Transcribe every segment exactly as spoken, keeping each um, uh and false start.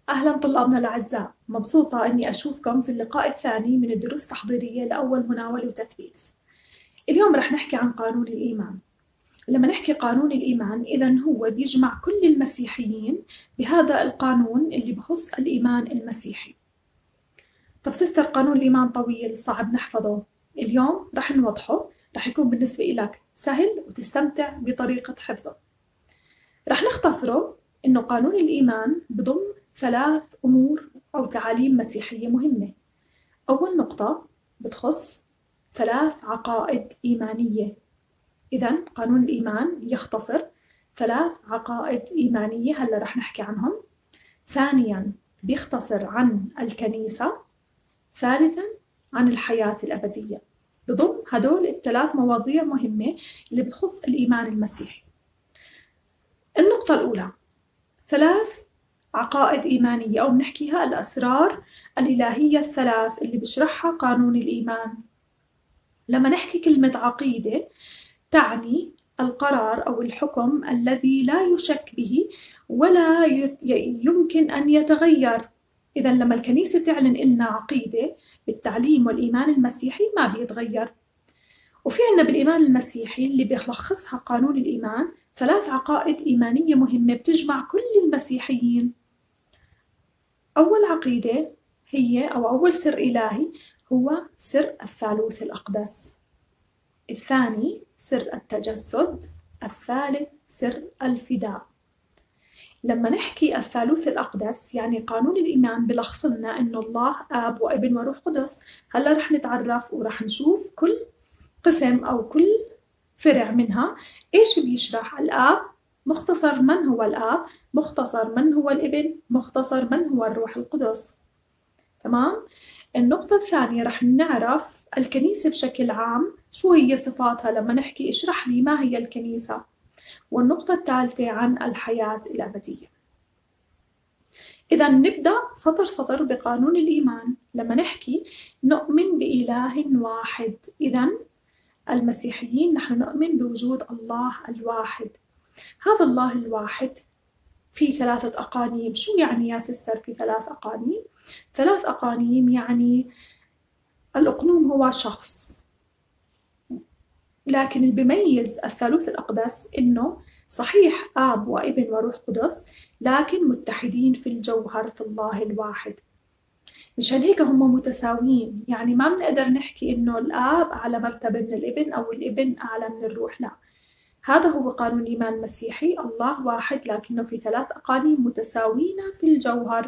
أهلا طلابنا الأعزاء، مبسوطة إني أشوفكم في اللقاء الثاني من الدروس التحضيرية لأول مناولة وتثبيت. اليوم رح نحكي عن قانون الإيمان. لما نحكي قانون الإيمان إذن هو بيجمع كل المسيحيين بهذا القانون اللي بخص الإيمان المسيحي. طب سيستر، قانون الإيمان طويل صعب نحفظه، اليوم رح نوضحه، رح يكون بالنسبة إلك سهل وتستمتع بطريقة حفظه. رح نختصره إنه قانون الإيمان بضم ثلاث أمور أو تعاليم مسيحية مهمة. أول نقطة بتخص ثلاث عقائد إيمانية. إذن قانون الإيمان يختصر ثلاث عقائد إيمانية هلأ رح نحكي عنهم. ثانياً بيختصر عن الكنيسة. ثالثاً عن الحياة الأبدية. بضم هدول الثلاث مواضيع مهمة اللي بتخص الإيمان المسيحي. النقطة الأولى ثلاث عقائد إيمانية أو بنحكيها الأسرار الإلهية الثلاث اللي بشرحها قانون الإيمان. لما نحكي كلمة عقيدة تعني القرار أو الحكم الذي لا يشك به ولا يمكن أن يتغير. إذا لما الكنيسة تعلن إلنا عقيدة بالتعليم والإيمان المسيحي ما بيتغير. وفي عنا بالإيمان المسيحي اللي بيلخصها قانون الإيمان ثلاث عقائد إيمانية مهمة بتجمع كل المسيحيين. أول عقيدة هي أو أول سر إلهي هو سر الثالوث الأقدس. الثاني سر التجسد. الثالث سر الفداء. لما نحكي الثالوث الأقدس يعني قانون الإيمان بلخص لنا إنه الله آب وابن وروح قدس. هلا رح نتعرف ورح نشوف كل قسم أو كل فرع منها إيش بيشرح. الآب مختصر من هو الآب، مختصر من هو الابن، مختصر من هو الروح القدس. تمام؟ النقطة الثانية رح نعرف الكنيسة بشكل عام شو هي صفاتها. لما نحكي اشرح لي ما هي الكنيسة. والنقطة الثالثة عن الحياة الأبدية. إذا نبدأ سطر سطر بقانون الإيمان. لما نحكي نؤمن بإله واحد. إذا المسيحيين نحن نؤمن بوجود الله الواحد. هذا الله الواحد في ثلاثة أقانيم. شو يعني يا سيستر في ثلاث أقانيم؟ ثلاث أقانيم يعني الأقنوم هو شخص، لكن اللي بيميز الثالوث الأقدس إنه صحيح آب وابن وروح قدس لكن متحدين في الجوهر في الله الواحد. مشان هيك هم متساويين، يعني ما بنقدر نحكي إنه الآب أعلى مرتبة من الابن أو الابن أعلى من الروح، لا. هذا هو قانون الإيمان المسيحي، الله واحد لكنه في ثلاث أقانيم متساوين في الجوهر.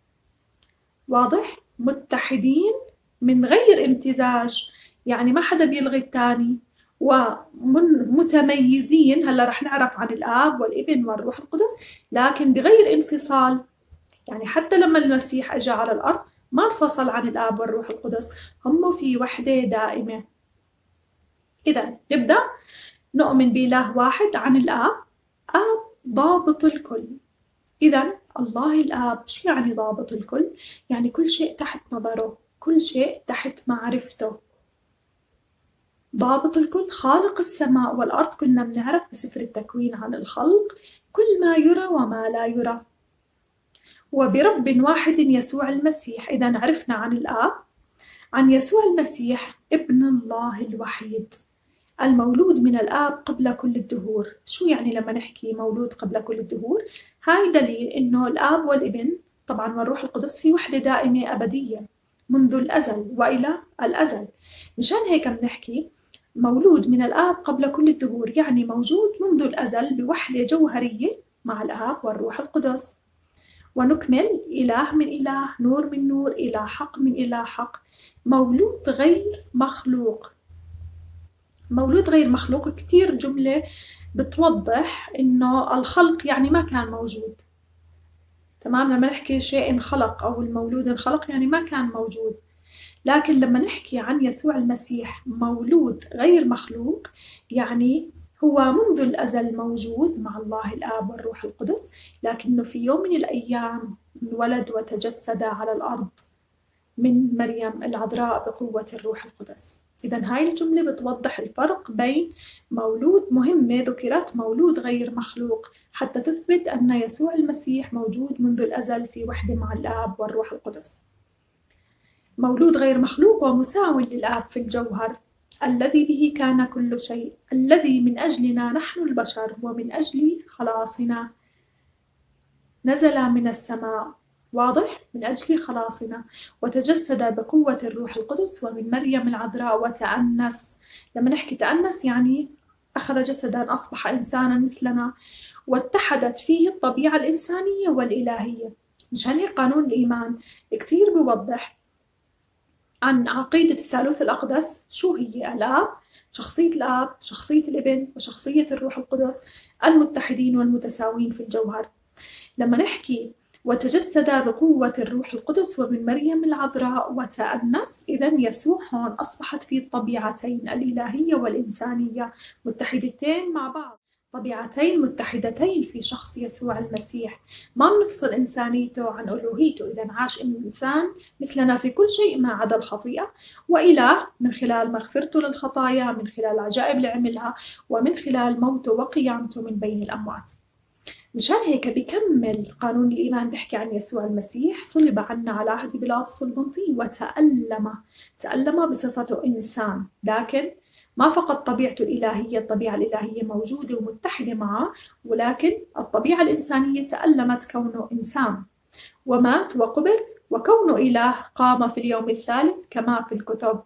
واضح؟ متحدين من غير امتزاج، يعني ما حدا بيلغي الثاني، ومتميزين. هلا رح نعرف عن الآب والابن والروح القدس لكن بغير انفصال. يعني حتى لما المسيح أجا على الأرض ما انفصل عن الآب والروح القدس، هم في وحدة دائمة. إذا نبدأ نؤمن بإله واحد. عن الآب، آب ضابط الكل. إذا الله الآب شو يعني ضابط الكل؟ يعني كل شيء تحت نظره، كل شيء تحت معرفته. ضابط الكل خالق السماء والأرض. كنا بنعرف بسفر التكوين عن الخلق كل ما يرى وما لا يرى. وبرب واحد يسوع المسيح. إذا عرفنا عن الآب، عن يسوع المسيح ابن الله الوحيد المولود من الآب قبل كل الدهور. شو يعني لما نحكي مولود قبل كل الدهور؟ هاي دليل إنه الآب والابن طبعا والروح القدس في وحدة دائمة أبدية منذ الأزل وإلى الأزل. مشان هيك بنحكي مولود من الآب قبل كل الدهور، يعني موجود منذ الأزل بوحدة جوهرية مع الآب والروح القدس. ونكمل إله من إله، نور من نور، إله حق من إله حق، مولود غير مخلوق. مولود غير مخلوق كتير جملة بتوضح إنه الخلق يعني ما كان موجود. تمام؟ لما نحكي شيء انخلق أو المولود انخلق يعني ما كان موجود. لكن لما نحكي عن يسوع المسيح مولود غير مخلوق يعني هو منذ الأزل موجود مع الله الآب والروح القدس، لكنه في يوم من الأيام انولد وتجسد على الأرض من مريم العذراء بقوة الروح القدس. إذا هاي الجملة بتوضح الفرق بين مولود مهمة ذكرت مولود غير مخلوق حتى تثبت أن يسوع المسيح موجود منذ الأزل في وحدة مع الآب والروح القدس. مولود غير مخلوق ومساو للآب في الجوهر، الذي به كان كل شيء، الذي من أجلنا نحن البشر ومن أجل خلاصنا نزل من السماء، واضح؟ من أجل خلاصنا، وتجسد بقوة الروح القدس ومن مريم العذراء وتأنس. لما نحكي تأنس يعني أخذ جسدا، أصبح إنسانا مثلنا، واتحدت فيه الطبيعة الإنسانية والإلهية. مشان هيك قانون الإيمان كتير بيوضح عن عقيدة الثالوث الأقدس. شو هي؟ الآب، شخصية الآب، شخصية الابن، وشخصية الروح القدس المتحدين والمتساوين في الجوهر. لما نحكي وتجسد بقوة الروح القدس ومن مريم العذراء وتأنس، إذا يسوع هون أصبحت فيه الطبيعتين الإلهية والإنسانية متحدتين مع بعض، طبيعتين متحدتين في شخص يسوع المسيح، ما بنفصل إنسانيته عن ألوهيته. إذا عاش إنسان مثلنا في كل شيء ما عدا الخطيئة، وإله من خلال مغفرته للخطايا، من خلال العجائب اللي عملها، ومن خلال موته وقيامته من بين الأموات. مشان هيك بيكمل قانون الإيمان بيحكي عن يسوع المسيح: صلب عنا على عهد بيلاطس البنطي وتألم. تألم بصفته إنسان، لكن ما فقط طبيعته الإلهية، الطبيعة الإلهية موجودة ومتحدة معه، ولكن الطبيعة الإنسانية تألمت كونه إنسان، ومات وقبر، وكونه إله قام في اليوم الثالث كما في الكتب.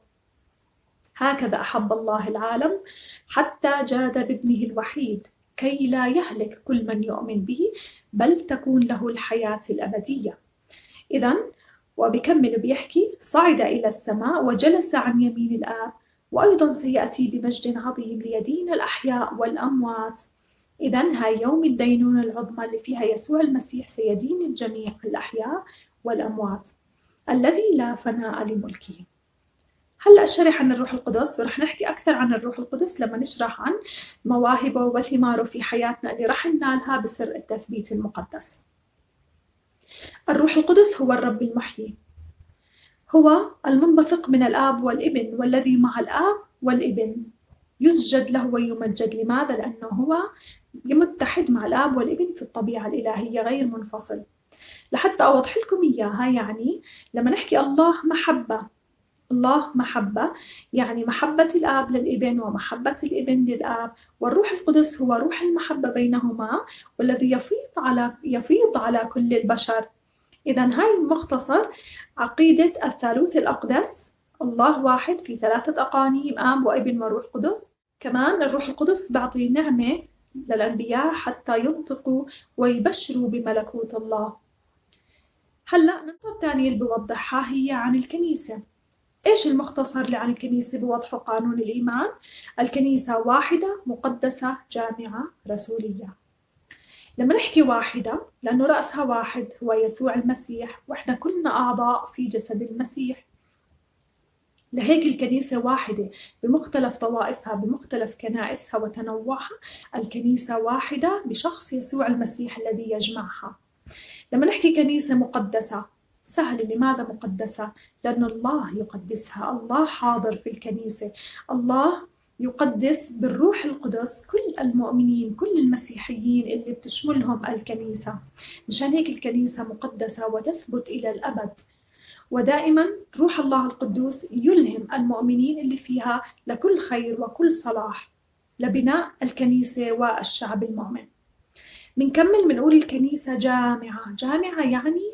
هكذا أحب الله العالم حتى جاد بابنه الوحيد كي لا يهلك كل من يؤمن به، بل تكون له الحياة الأبدية. إذن وبكمل بيحكي: صعد إلى السماء وجلس عن يمين الآب، وأيضا سيأتي بمجد عظيم ليدين الأحياء والأموات. إذن هاي يوم الدينونة العظمى اللي فيها يسوع المسيح سيدين الجميع، الأحياء والأموات، الذي لا فناء لملكه. هلأ شرح عن الروح القدس، ورح نحكي أكثر عن الروح القدس لما نشرح عن مواهبه وثماره في حياتنا اللي رح ننالها بسر التثبيت المقدس. الروح القدس هو الرب المحيي، هو المنبثق من الآب والابن، والذي مع الآب والابن يسجد له ويمجد. لماذا؟ لأنه هو متحد مع الآب والابن في الطبيعة الإلهية غير منفصل. لحتى أوضح لكم إياها، يعني لما نحكي الله محبة، الله محبة يعني محبة الآب للابن ومحبة الابن للآب، والروح القدس هو روح المحبة بينهما، والذي يفيض على يفيض على كل البشر. إذا هاي مختصر عقيدة الثالوث الأقدس: الله واحد في ثلاثة أقانيم، آب وابن وروح قدس. كمان الروح القدس بعطي نعمة للأنبياء حتى ينطقوا ويبشروا بملكوت الله. هلأ النقطة الثانية اللي بوضحها هي عن الكنيسة. إيش المختصر اللي عن الكنيسة بوضحه قانون الإيمان؟ الكنيسة واحدة مقدسة جامعة رسولية. لما نحكي واحدة لأنه رأسها واحد هو يسوع المسيح، وإحنا كلنا أعضاء في جسد المسيح، لهيك الكنيسة واحدة بمختلف طوائفها، بمختلف كنائسها وتنوعها. الكنيسة واحدة بشخص يسوع المسيح الذي يجمعها. لما نحكي كنيسة مقدسة، سهل. لماذا مقدسة؟ لأن الله يقدسها، الله حاضر في الكنيسة، الله يقدس بالروح القدس كل المؤمنين، كل المسيحيين اللي بتشملهم الكنيسة. مشان هيك الكنيسة مقدسة وتثبت إلى الأبد، ودائما روح الله القدوس يلهم المؤمنين اللي فيها لكل خير وكل صلاح لبناء الكنيسة والشعب المؤمن. منكمل منقول الكنيسة جامعة. جامعة يعني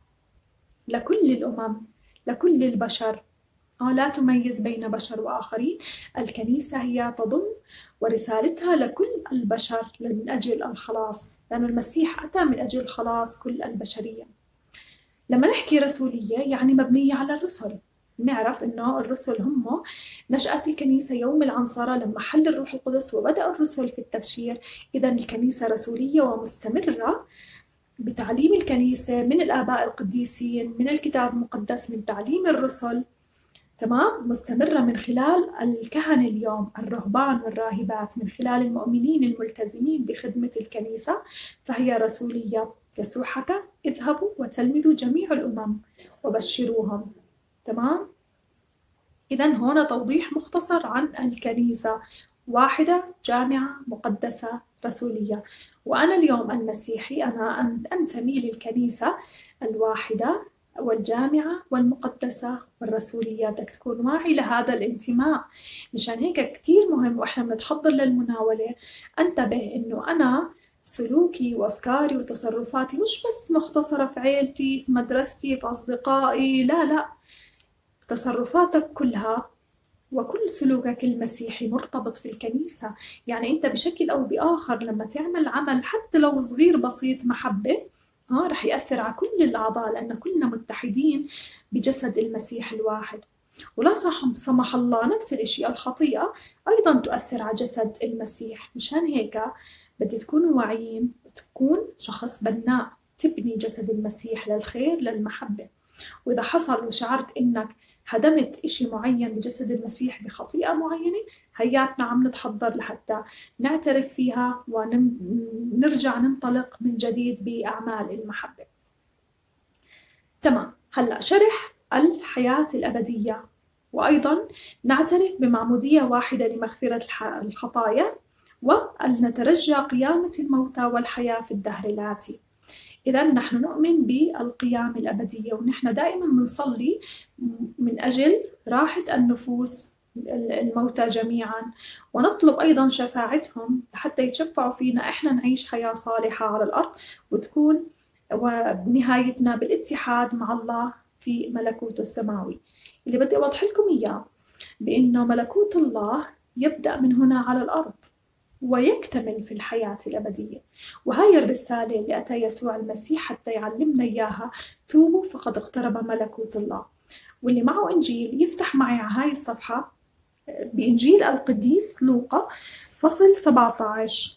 لكل الأمم، لكل البشر، آه لا تميز بين بشر وآخرين. الكنيسة هي تضم ورسالتها لكل البشر من أجل الخلاص، لأن المسيح أتى من أجل خلاص كل البشرية. لما نحكي رسولية يعني مبنية على الرسل. نعرف إنه الرسل هم نشأة الكنيسة يوم العنصرة لما حل الروح القدس وبدأ الرسل في التبشير. إذا الكنيسة رسولية ومستمرة بتعليم الكنيسة من الآباء القديسين، من الكتاب المقدس، من تعليم الرسل، تمام، مستمرة من خلال الكهنة اليوم، الرهبان والراهبات، من خلال المؤمنين الملتزمين بخدمة الكنيسة، فهي رسولية. يسوع حكى: اذهبوا وتلمذوا جميع الأمم وبشروهم، تمام. إذا هون توضيح مختصر عن الكنيسة: واحدة، جامعة، مقدسة، رسولية. وأنا اليوم المسيحي أنا أنتمي للكنيسة الواحدة والجامعة والمقدسة والرسولية. بدك تكون واعي لهذا الانتماء. مشان هيك كتير مهم وإحنا بنتحضر للمناولة انتبه إنه أنا سلوكي وأفكاري وتصرفاتي مش بس مختصرة في عيلتي، في مدرستي، في أصدقائي، لا لا، تصرفاتك كلها وكل سلوكك المسيحي مرتبط في الكنيسة. يعني أنت بشكل أو بآخر لما تعمل عمل حتى لو صغير بسيط محبة آه رح يأثر على كل الأعضاء، لأن كلنا متحدين بجسد المسيح الواحد. ولا سمح الله نفس الاشي الخطيئة أيضا تؤثر على جسد المسيح. مشان هيك بدي تكونوا واعيين، تكون شخص بناء، تبني جسد المسيح للخير للمحبة. وإذا حصل وشعرت إنك هدمت إشي معين بجسد المسيح بخطيئة معينة، هياتنا عم نتحضر لحتى نعترف فيها ونرجع ننطلق من جديد بأعمال المحبة. تمام، هلأ شرح الحياة الأبدية، وأيضا نعترف بمعمودية واحدة لمغفرة الخطايا، وأن نترجى قيامة الموتى والحياة في الدهر الآتي. إذا نحن نؤمن بالقيامة الأبدية، ونحن دائما بنصلي من أجل راحة النفوس الموتى جميعا، ونطلب أيضا شفاعتهم حتى يتشفعوا فينا إحنا نعيش حياة صالحة على الأرض، وتكون ونهايتنا بالاتحاد مع الله في ملكوته السماوي. اللي بدي أوضح لكم إياه بأنه ملكوت الله يبدأ من هنا على الأرض ويكتمل في الحياة الأبدية. وهي الرسالة اللي أتى يسوع المسيح حتى يعلمنا إياها: توبوا فقد اقترب ملكوت الله. واللي معه إنجيل يفتح معي على هاي الصفحة بإنجيل القديس لوقا فصل سبعة عشر،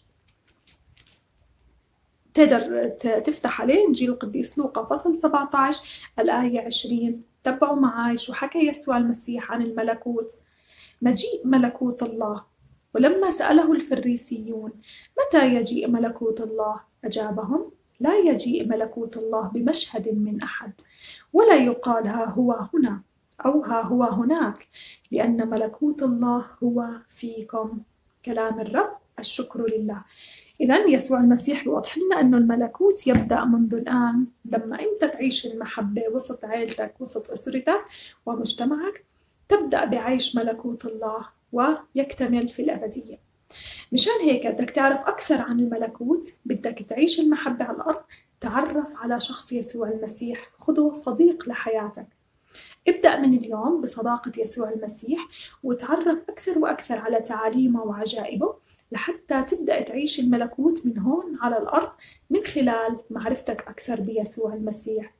تقدر تفتح عليه إنجيل القديس لوقا فصل سبعة عشر الآية عشرين. تبعوا معي شو حكى يسوع المسيح عن الملكوت: مجيء ملكوت الله. ولما سأله الفريسيون: متى يجيء ملكوت الله؟ أجابهم: لا يجيء ملكوت الله بمشهد من أحد، ولا يقال ها هو هنا أو ها هو هناك، لأن ملكوت الله هو فيكم. كلام الرب، الشكر لله. إذا يسوع المسيح بيوضح لنا أنه الملكوت يبدأ منذ الآن، لما أنت تعيش المحبة وسط عائلتك، وسط أسرتك ومجتمعك، تبدأ بعيش ملكوت الله ويكتمل في الأبدية. مشان هيك بدك تعرف أكثر عن الملكوت، بدك تعيش المحبة على الأرض، تعرف على شخص يسوع المسيح، خذه صديق لحياتك. ابدأ من اليوم بصداقة يسوع المسيح، وتعرف أكثر وأكثر على تعاليمه وعجائبه، لحتى تبدأ تعيش الملكوت من هون على الأرض من خلال معرفتك أكثر بيسوع المسيح.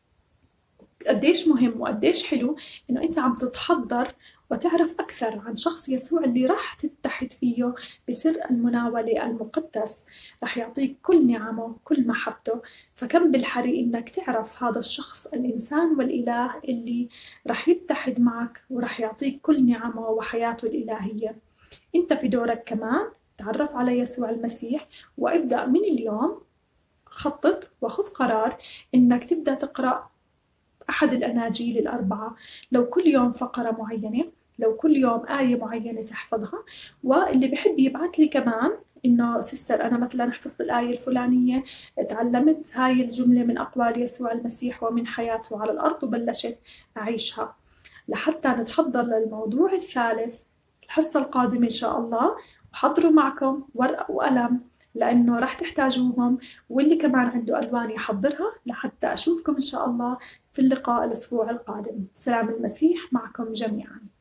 قديش مهم وقديش حلو إنه أنت عم تتحضر وتعرف أكثر عن شخص يسوع اللي راح تتحد فيه بسر المناولة المقدس. راح يعطيك كل نعمه، كل محبته. فكم بالحري إنك تعرف هذا الشخص الإنسان والإله اللي راح يتحد معك وراح يعطيك كل نعمه وحياته الإلهية. أنت في دورك كمان تعرف على يسوع المسيح، وابدأ من اليوم خطط وخذ قرار إنك تبدأ تقرأ أحد الأناجيل الأربعة، لو كل يوم فقرة معينة، لو كل يوم آية معينة تحفظها. واللي بحب يبعث لي كمان إنه سيستر أنا مثلا حفظت الآية الفلانية، تعلمت هاي الجملة من أقوال يسوع المسيح ومن حياته على الأرض وبلشت أعيشها، لحتى نتحضر للموضوع الثالث الحصة القادمة إن شاء الله. وحضروا معكم ورقة وقلم لأنه راح تحتاجوهم، واللي كمان عنده ألوان يحضرها، لحتى أشوفكم إن شاء الله في اللقاء الأسبوع القادم. سلام المسيح معكم جميعاً.